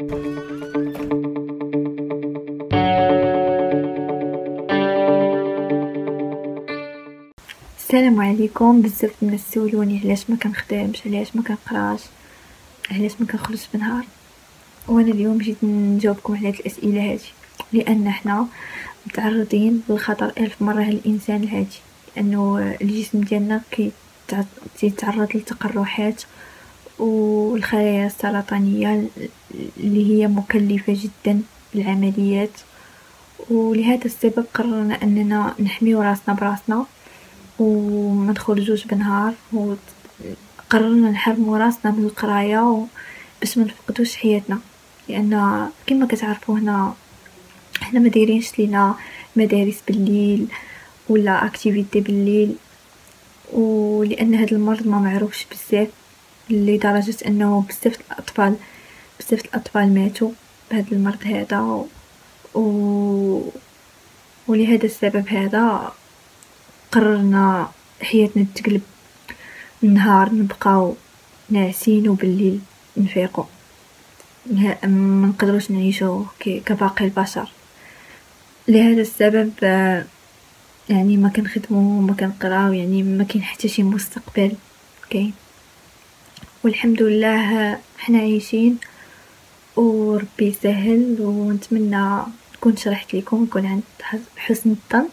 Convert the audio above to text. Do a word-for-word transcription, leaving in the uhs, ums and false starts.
السلام عليكم. بزاف الناس سولوني علاش ما كنخدمش، علاش ما كنقراش، علاش ما كنخرجش بنهار، وانا اليوم جيت نجاوبكم على هاد الاسئله هادي، لان حنا متعرضين للخطر الف مره هاد الانسان الهادي، لانه الجسم ديالنا كيتعرض لتقرحات والخلايا السرطانيه اللي هي مكلفه جدا بالعمليات. ولهذا السبب قررنا اننا نحميو راسنا براسنا وما نخرجوش بنهار، وقررنا نحرموا راسنا من القرايه باش ما نفقدوش حياتنا، لان كما كتعرفوا هنا حنا ما دايرينش لينا مدارس بالليل ولا اكتيفيتي بالليل، ولان هذا المرض ما معروفش بزاف لدرجه انه بزاف الاطفال بزاف الاطفال ماتوا بهذا المرض هذا. و ولهذا السبب هذا قررنا حياتنا تقلب، النهار نبقاو ناعسين وبالليل نفيقو، ما نقدروش نعيشو كباقي البشر. لهذا السبب يعني ما كنخدمو ما كنقراو، يعني ما كاين حتى شي مستقبل كاين، والحمد لله حنا عايشين وربي يسهل. ونتمنى نكون شرحت لكم، نكون عند حسن الظن.